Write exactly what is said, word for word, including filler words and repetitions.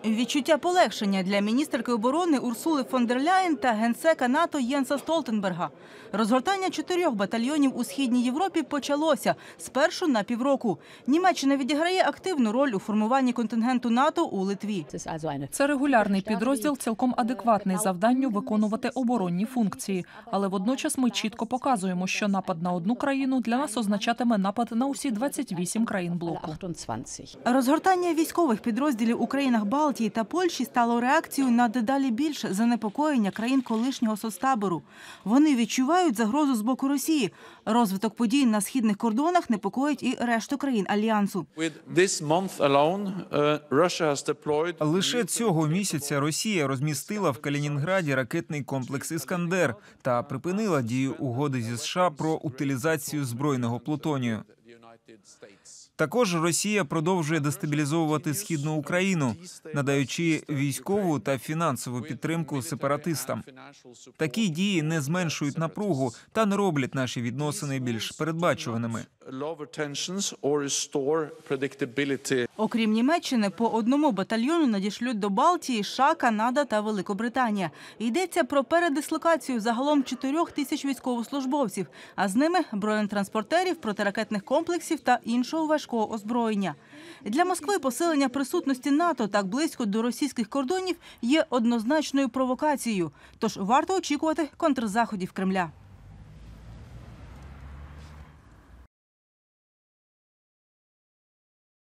Відчуття полегшення для міністерки оборони Урсули фон дер Ляєн та генсека НАТО Єнса Столтенберга. Розгортання чотирьох батальйонів у Східній Європі почалося спершу на півроку. Німеччина відіграє активну роль у формуванні контингенту НАТО у Литві. Це регулярний підрозділ, цілком адекватний завданню виконувати оборонні функції. Але водночас ми чітко показуємо, що напад на одну країну для нас означатиме напад на усі двадцять вісім країн блоку. Розгортання військових підрозділів у країнах Балтії та Польщі стало реакцією на дедалі більше занепокоєння країн колишнього соцтабору. Вони відчувають загрозу з боку Росії. Розвиток подій на східних кордонах непокоїть і решту країн Альянсу. Лише цього місяця Росія розмістила в Калінінграді ракетний комплекс «Іскандер» та припинила дію угоди зі США про утилізацію збройного плутонію. Також Росія продовжує дестабілізовувати Східну Україну, надаючи військову та фінансову підтримку сепаратистам. Такі дії не зменшують напругу та не роблять наші відносини більш передбачуваними. Окрім Німеччини, по одному батальйону надішлють до Балтії, США, Канада та Великобританія. Йдеться про передислокацію загалом чотирьох тисяч військовослужбовців, а з ними бронетранспортерів, протиракетних комплексів та іншого важкого озброєння. Для Москви посилення присутності НАТО так близько до російських кордонів є однозначною провокацією. Тож варто очікувати контрзаходів Кремля.